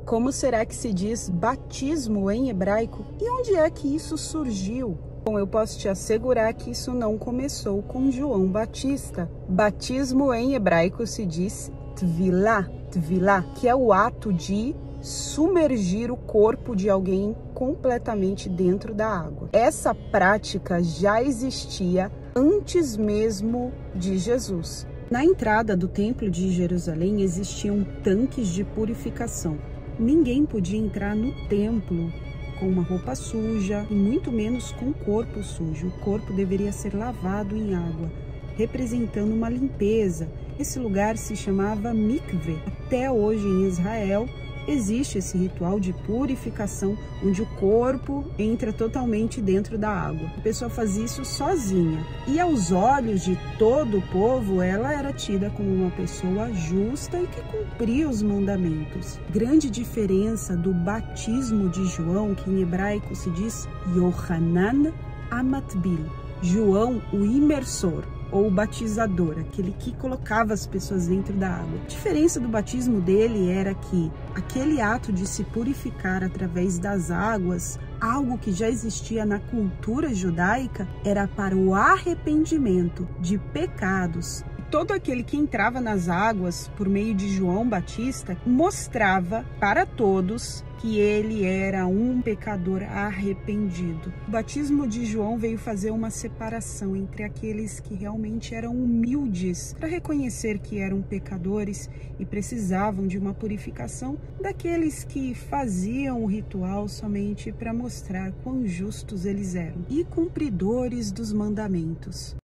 Como será que se diz batismo em hebraico? E onde é que isso surgiu? Bom, eu posso te assegurar que isso não começou com João Batista. Batismo em hebraico se diz tvilá, que é o ato de submergir o corpo de alguém completamente dentro da água. Essa prática já existia antes mesmo de Jesus. Na entrada do Templo de Jerusalém existiam tanques de purificação. Ninguém podia entrar no templo com uma roupa suja e muito menos com o corpo sujo. O corpo deveria ser lavado em água, representando uma limpeza. Esse lugar se chamava mikve. Até hoje em Israel existe esse ritual de purificação, onde o corpo entra totalmente dentro da água. A pessoa fazia isso sozinha. E aos olhos de todo o povo, ela era tida como uma pessoa justa e que cumpria os mandamentos. Grande diferença do batismo de João, que em hebraico se diz Yohanan Amatbil. João, o imersor, ou o batizador, aquele que colocava as pessoas dentro da água. A diferença do batismo dele era que aquele ato de se purificar através das águas, algo que já existia na cultura judaica, era para o arrependimento de pecados. Todo aquele que entrava nas águas por meio de João Batista mostrava para todos que ele era um pecador arrependido. O batismo de João veio fazer uma separação entre aqueles que realmente eram humildes para reconhecer que eram pecadores e precisavam de uma purificação, daqueles que faziam o ritual somente para mostrar quão justos eles eram e cumpridores dos mandamentos.